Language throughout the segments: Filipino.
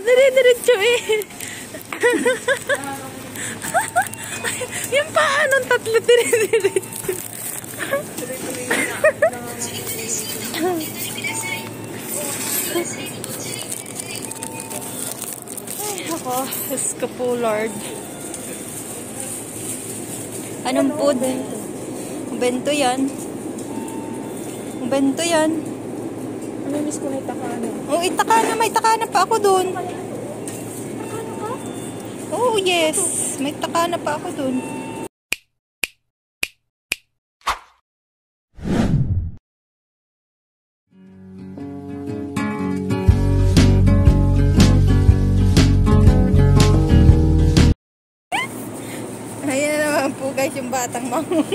Dire-diretso eh. Yung paanong tatlo dire-diretso. Ay, ako. Diyos ko po, Lord. Anong food? Bento yan. Bento yan. Miss ko na itakana. Oh, itakana. May takana pa ako dun. Takana ka? Oh, yes. May takana pa ako dun. Ayan na naman po guys yung batang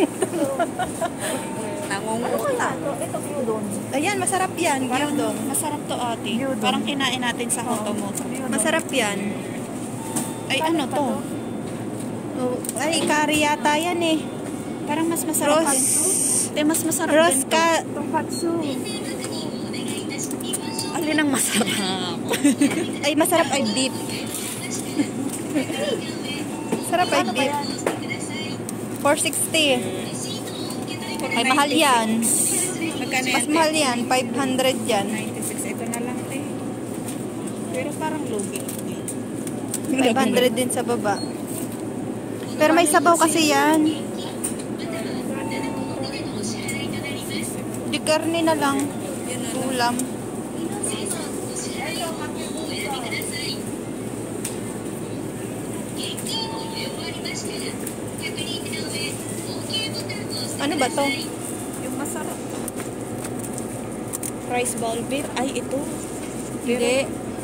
Nangunguta. Ito gyudon. Ayan, masarap yan. Gyudon. Masarap to ate. Gyudon. Parang kinain natin sa Hotomoto. Masarap yan. Ay ano to? Oh, ay, curry yata yan eh. Parang mas masarap. Mas masarap Roast din to. ka. Tonkatsu. Alin ang masarap? Ay, masarap ay beef. Sarap ay beef. 460. Ay, mahal yan. Magkano yan? Mas mahal yan. 500 yan. 96. Ito na lang te. Pero parang lugi. 500 din sa baba. Pero may sabaw kasi yan. Di karne na lang. Ulam. Ano ba to? Yung masarap. Rice ball beef. Ay, ito. Hindi.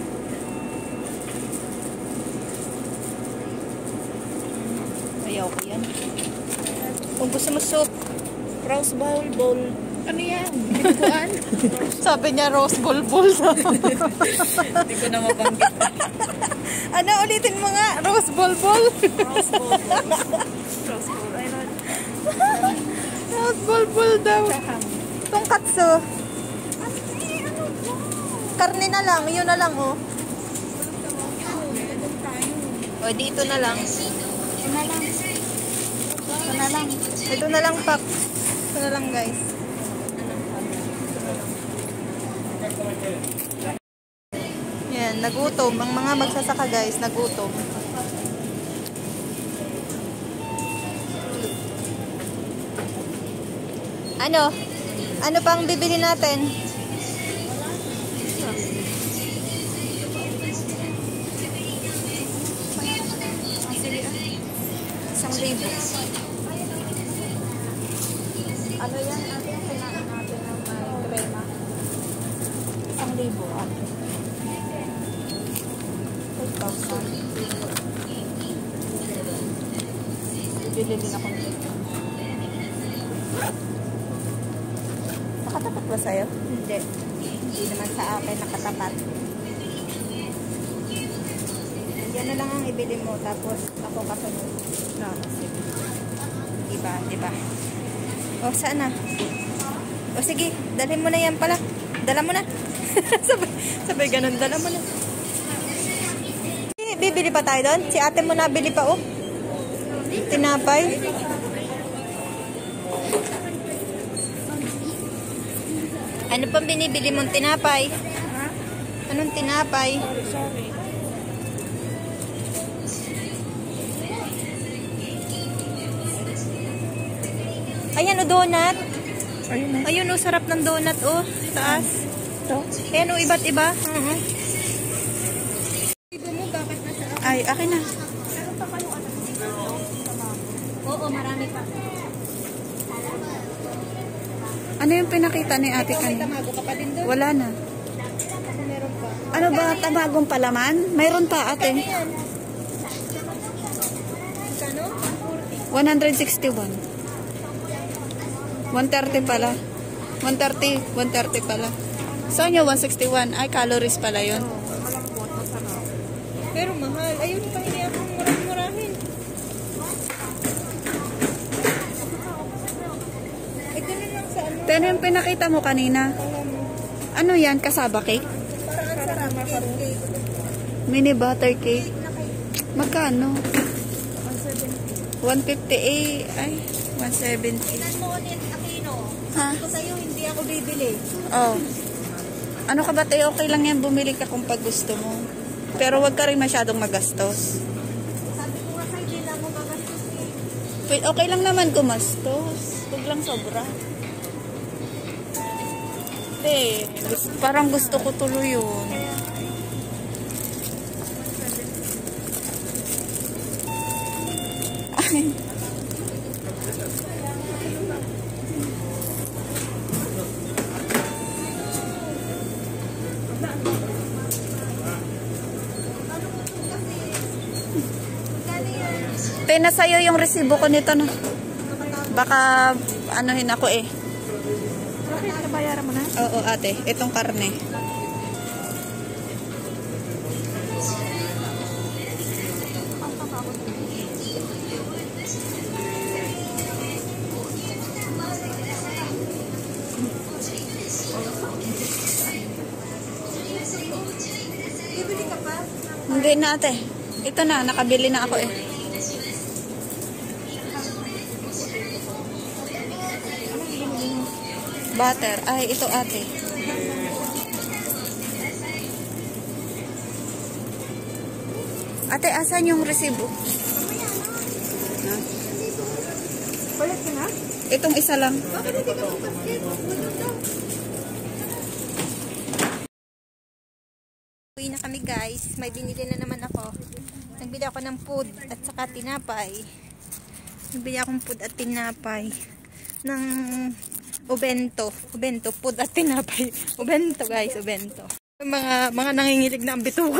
Ayaw ko yan. Kung gusto mo soup. Rose bowl. Ano yan? Bituan? Sabi niya rose bulbul. Hindi ko na mabanggit. Ano, ulitin mo nga. Rose bulbul. Rose bowl. Rose bowl. Ayun. Rose bulbul daw. Tonkatsu. Karne na lang. Yun na lang, oh. O, dito na lang. Ito na lang. Ito na lang. Ito na lang, pak. Ito na lang, guys. Yan, nagutom. Ang mga magsasaka, guys, nagutom. Ano? Ano pang bibili natin? Isang libo. Ano yan? Ano yung kinain natin ng may crema? 1,000 ate. 5,000. Bili din ako nito. Nakatapat ba sa'yo? Hindi. Hindi naman sa akin nakatapat. Yan na lang ang ibili mo. Tapos ako kasunod. No, sige. Diba? O, saan na? O, sige. Dalhin mo na yan pala. Dala mo na. sabay ganun. Dala mo na. Bibili pa tayo doon? Si ate mo nabili pa, oh. Tinapay. Ano pang binibili mong tinapay? Anong tinapay? Sorry. Ayan, o, donut. Ayun na. Ayun, o, sarap ng donut, o. Taas. Ito? Ayan, o, iba't iba. Ay, akin na. Oo, marami pa. Ano yung pinakita ni ate kanina? Tamago ka pa din doon? Wala na. Meron pa. Ano ba, tamagong palaman? Mayroon pa, ate. Kano? 161. 130 pala. 130 pala. Saan nyo 161? Ay, calories pala yun. Malambot, masarap. Pero mahal. Ayun pa, hindi ako murahin. Ay, ganun lang sa ano. Pero yung pinakita mo kanina, ano yan? Kasaba cake? Parang ang sarap. Cake. Mini butter cake. Magkano? 150 ay 170. Ilan mo ulit, Aquino? Ha? Sabi ko sa'yo, hindi ako bibili. Oh. Ano ka ba tayo? Okay lang yan. Bumili ka kung pag gusto mo. Pero wag ka rin masyadong magastos. Sabi ko nga sa'yo, hindi na ako magastos eh. Okay lang naman gumastos. Huwag lang sobra. Parang gusto ko tuloy yun. Ay. Pena sa'yo yung resibo ko nito, no? Baka anuhin ako eh. Bakit? Nabayaran mo na? Oo, ate. Itong karne. Bibili ka pa? Hindi na, ate. Ito na. Nakabili na ako eh. Butter. Ay, ito ate. Ate, asan yung resibo? Balat ka na? Itong isa lang. Bakit hindi ka mag-basket? Uwi na kami guys. May binili na naman ako. Nagbili ako ng food at saka tinapay. Nagbili akong food at tinapay. Ng ubento. Ubento. Food at tinapay. Ubento guys. Ubento. Mga nangingilig na ang bituka.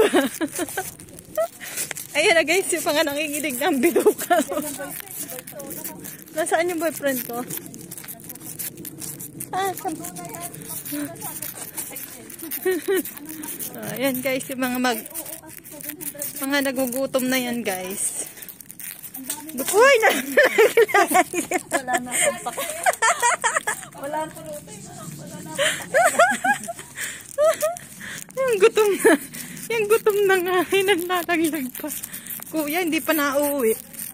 Ayan na guys. Yung mga nangingilig na ang bituka. Nasaan yung boyfriend ko? Ayan guys, yung mga nagugutom na yan guys. Uy! Wala na akong pak. Wala na pulutin. Wala na Yung gutom na nga. Naglalaglag pa. Kuya, hindi pa nauwi.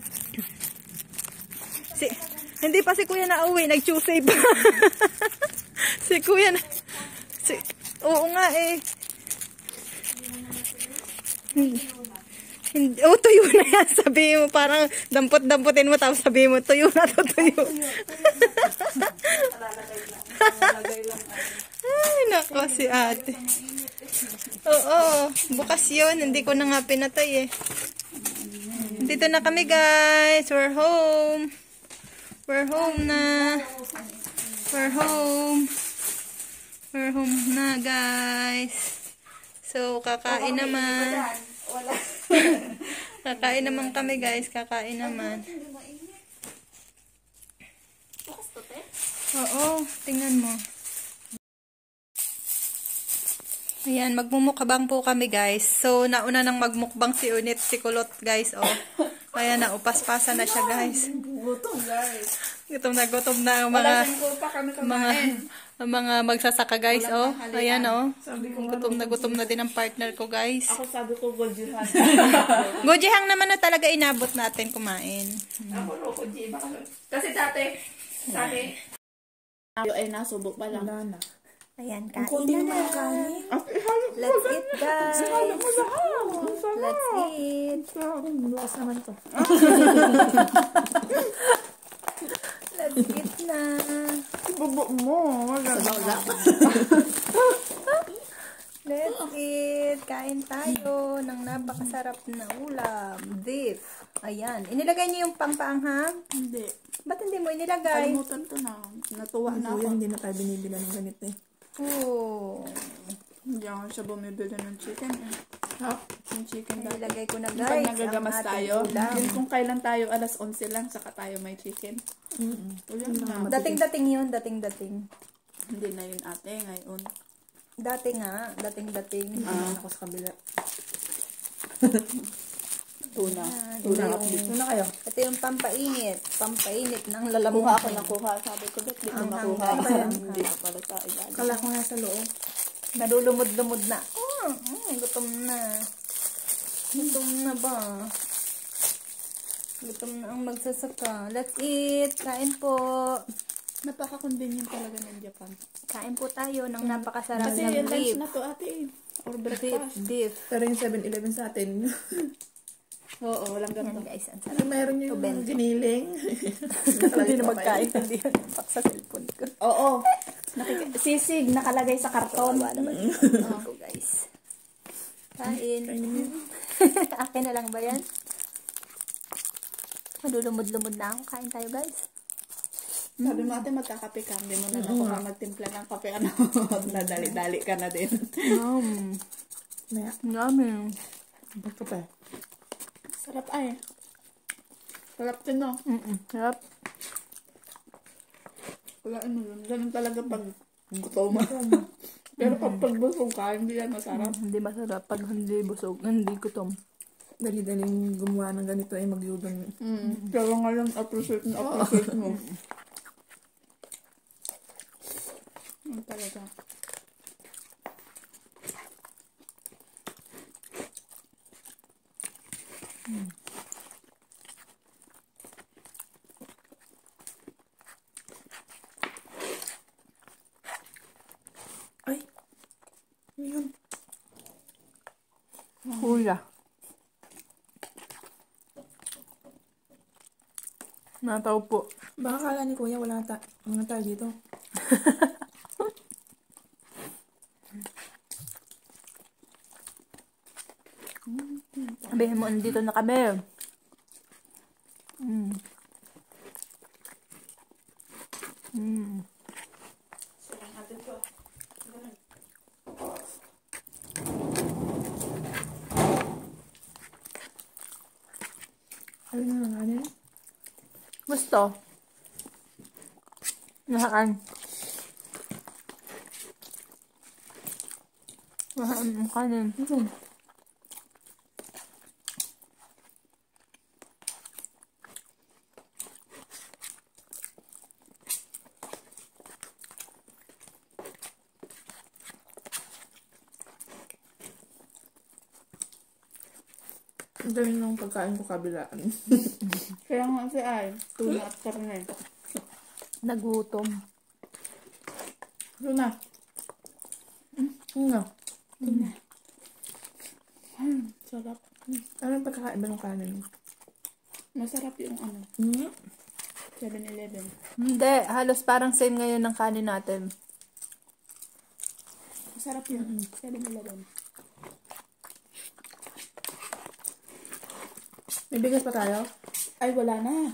Hindi pa si kuya nauwi. Nag-Tuesday pa. Si kuya na... Oo nga eh. Oh, tuyo na yan. Sabi mo, parang dampot-dampotin mo, tapos sabi mo, tuyo na to, tuyo. Ay, nako si ate. Oo, bukas yun. Hindi ko na nga pinatay eh. Dito na kami guys. We're home. We're home na. We're home. We're home na guys. So, kakain naman. Kakain naman kami guys. Kakain naman. Oo, tingnan mo. Ayan, magmumukbang po kami guys. So, nauna nang magmukbang si Unit, si Kulot guys. Oh. Kaya na, upaspasan na siya guys. gutom guys. Gutom na ang mga magsasaka guys. Oh. Ayan oh. Gutom na din ang partner ko guys. Ako sabi ko Gojihang. Gojihang naman na talaga inabot natin kumain. Ako loko G. Kasi dati, ay nasubok pa lang. Ayan, kain na kanin. Let's eat, guys. Let's eat. Bukas naman to. Let's eat na. Bubok mo. Let's eat. Kain tayo ng napakasarap na ulam. Beef. Ayan. Inilagay niyo yung pampaanghang? Hindi. Ba't hindi mo inilagay? Kalimutan ko na. Natuwa na ako. Hindi na tayo binibila ng ganito eh. Oh. Hindi ako siya bumibili ng chicken. Yung chicken dati. Inilagay ko na Pag guys. nagagamas ang ating tayo, ulam. yun kung kailan tayo, alas 11 lang, saka tayo may chicken. Ulan na. Dating-dating yun. Dating-dating. Hindi na yun ate, ngayon. Dati nga. Dating-dating. Ako sa kabila. Tuna. Tuna kayo. Ito yung pampainit. Pampainit ng Nakuha lalamuhan. ako, nakuha. Sabi ko, ba't di ko Ang nakuha? hanggang. Hindi ko pala sa ilalim. Kala ko nga sa loob. Nalulumod-lumod na. Gutom na. Gutom na ba? Gutom na ang magsasaka. Let's eat. Kain po. Napaka-convenient talaga ng Japan. Kain po tayo ng napakasarap Kasi na yung lunch beef. na to ate eh. Or Beef. breakfast. Beef. Pero yung 7-Eleven sa atin. Oo, walang Yan ganito. guys, ang Kasi sarap. meron yung Tuben. giniling. Hindi na magkaintindihan. Pak sa cellphone ko. Oo. Sisig, nakalagay sa karton. Kawawa naman. Ako guys. Kain. Akin na lang ba yan? Malulumod-lumod na ako. Kain tayo guys. Sabi mo ate, magkakape ka. Hindi mo na ako ka magtimpla ng kape. Ano, nadali-dali ka na din. Maya. Yummy. Baka pa. Sarap ay. Sarap din no. Sarap. Wala ano yun. Ganun talaga pag gutom. Pero pag busog ka, hindi yan masarap. Hindi masarap pag hindi busog. Hindi gutom. Dali-daling gumawa ng ganito ay magyudang. Pero ngayon, appreciate mo. Ano talaga. Ay! Yun. Kuya. Nataw po. Baka kala ni Kuya wala mga tayo dito. Sabihin mo, andito na kami. Ano na nga din? Gusto? Nahaan. Nahaan ang kanin. Ang dami ng pagkain ko kabilaan. Kaya nga si ay, tuna at karne. Nagutom. Tuna. Ano? Sarap. Ano yung pagkakaiba ng kanin? Masarap yung ano, 7-Eleven. Hindi, halos parang same ngayon ng kanin natin. Masarap yun. 7-Eleven. May bigas pa tayo? Ay, wala na.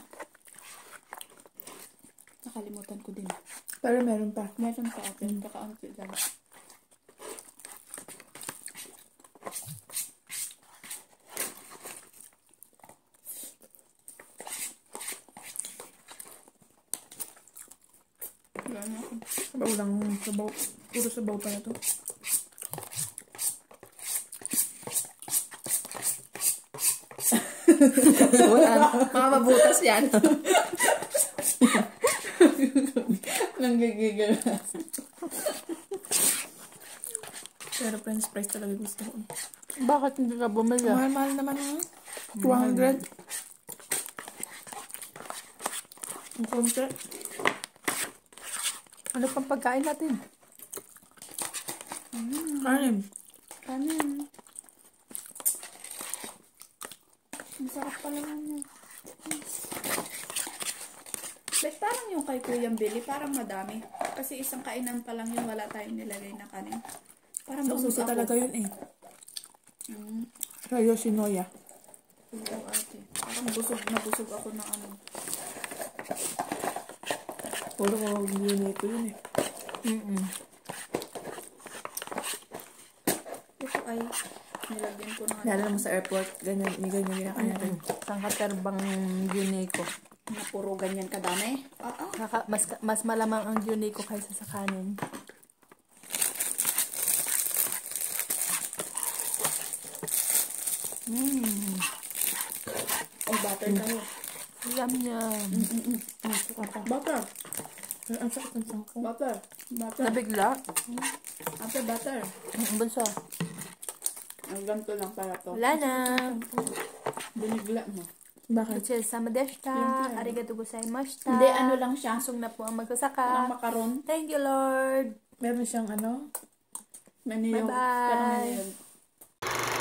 Nakalimutan ko din. Pero meron pa. Meron pa ate. Kakaunti lang. Wala na ako. Sabaw lang. Sabaw. Puro sabaw pala to. Mga mabutas yan. Nanggigigil. Pero french fries talaga gusto ko. Bakit hindi ka bumili? Mahal-mahal naman ha. 200. Ang konti. Ano pang pagkain natin? Kanin. Kanin. Ang sarap pala naman. Like parang yung kay Kuyang Billy, parang madami. Kasi isang kainan pa lang yun, wala tayong nilagay na kanin. Parang busog Uso ako. talaga yun eh. Mm, Sa Yoshinoya. busog ate. Parang busog na busog ako na ano. Puro ko yun ito yun eh. Ito ay nilagyan ko na Lalo naman sa airport. Ganyan, ganyan ginakain natin. Sangkaterbang Junay ko. na puro ganyan kadami. Mas malamang ang Junay ko kaysa sa kanin. Ang butter tayo. Yum yum. Butter. Ang sakit ng sangko. Butter. Butter. Nabigla. Ate, butter. Bulsa. Ang ganito lang pala to. Wala na. Binigla mo. Bakit? Gochelsama deshita. Siyempre. Arigato gozaimashita. Hindi, ano lang siya. Busog na po ang Ang magsasaka. makaron. Thank you, Lord. Meron siyang ano? Maniyog. Bye-bye. Pero maniyog.